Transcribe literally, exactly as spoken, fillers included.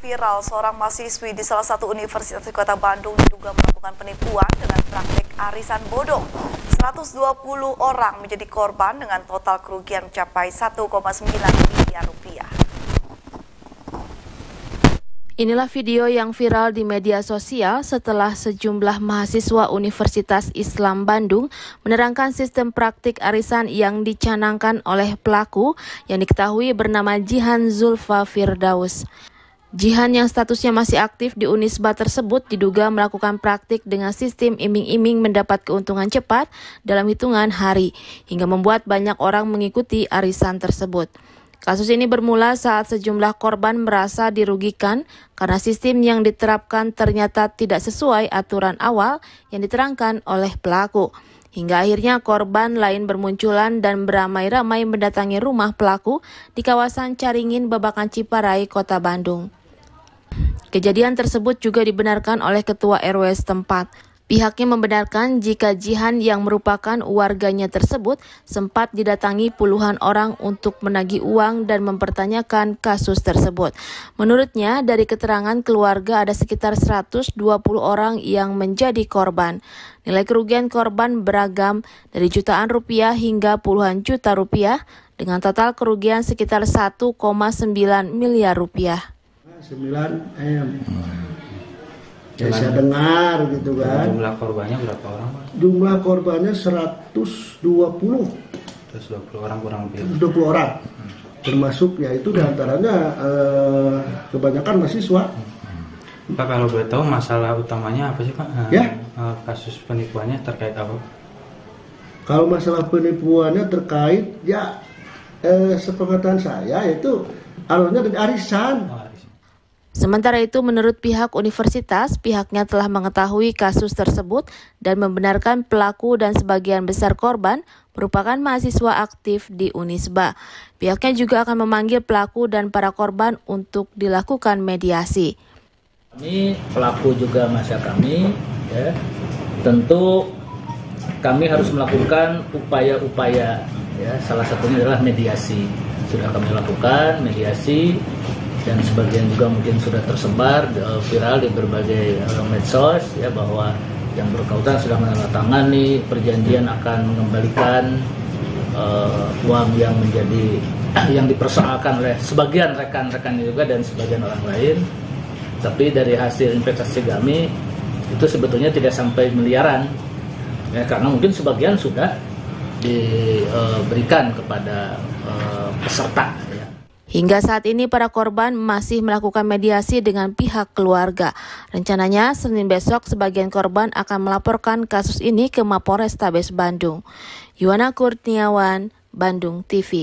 viral, seorang mahasiswi di salah satu universitas di Kota Bandung diduga melakukan penipuan dengan praktik arisan bodong. seratus dua puluh orang menjadi korban dengan total kerugian mencapai satu koma sembilan miliar rupiah. Inilah video yang viral di media sosial setelah sejumlah mahasiswa Universitas Islam Bandung menerangkan sistem praktik arisan yang dicanangkan oleh pelaku yang diketahui bernama Jihan Zulfa Firdaus. Jihan yang statusnya masih aktif di Unisba tersebut diduga melakukan praktik dengan sistem iming-iming mendapat keuntungan cepat dalam hitungan hari, hingga membuat banyak orang mengikuti arisan tersebut. Kasus ini bermula saat sejumlah korban merasa dirugikan karena sistem yang diterapkan ternyata tidak sesuai aturan awal yang diterangkan oleh pelaku. Hingga akhirnya korban lain bermunculan dan beramai-ramai mendatangi rumah pelaku di kawasan Caringin, Babakan Ciparai, Kota Bandung. Kejadian tersebut juga dibenarkan oleh Ketua R W setempat. Pihaknya membenarkan jika Jihan yang merupakan warganya tersebut sempat didatangi puluhan orang untuk menagih uang dan mempertanyakan kasus tersebut. Menurutnya, dari keterangan keluarga ada sekitar seratus dua puluh orang yang menjadi korban. Nilai kerugian korban beragam dari jutaan rupiah hingga puluhan juta rupiah dengan total kerugian sekitar satu koma sembilan miliar rupiah. sembilan M. Ya, saya dengar gitu kan. Jumlah korbannya berapa orang, Pak? Jumlah korbannya seratus dua puluh. seratus dua puluh orang kurang lebih. seratus dua puluh orang. Hmm. Termasuk ya itu diantaranya eh, kebanyakan mahasiswa. Hmm. Pak, kalau boleh tahu masalah utamanya apa sih, Pak? Ya. Eh, kasus penipuannya terkait apa? Kalau masalah penipuannya terkait ya eh, sepengetahuan saya itu alurnya dari arisan. Oh, Sementara itu, menurut pihak universitas, pihaknya telah mengetahui kasus tersebut dan membenarkan pelaku dan sebagian besar korban merupakan mahasiswa aktif di Unisba. Pihaknya juga akan memanggil pelaku dan para korban untuk dilakukan mediasi. Kami pelaku juga masa kami, ya, tentu kami harus melakukan upaya-upaya, ya, salah satunya adalah mediasi. Sudah kami lakukan mediasi. Dan sebagian juga mungkin sudah tersebar uh, viral di berbagai uh, medsos, ya, bahwa yang berkaitan sudah menandatangani perjanjian akan mengembalikan uh, uang yang menjadi yang dipersoalkan oleh sebagian rekan-rekan juga dan sebagian orang lain. Tapi dari hasil investasi kami itu sebetulnya tidak sampai miliaran, ya, karena mungkin sebagian sudah diberikan kepada uh, peserta. Ya. Hingga saat ini para korban masih melakukan mediasi dengan pihak keluarga. Rencananya Senin besok sebagian korban akan melaporkan kasus ini ke Mapolrestabes Bandung. Yuwana Kurniawan, Bandung T V.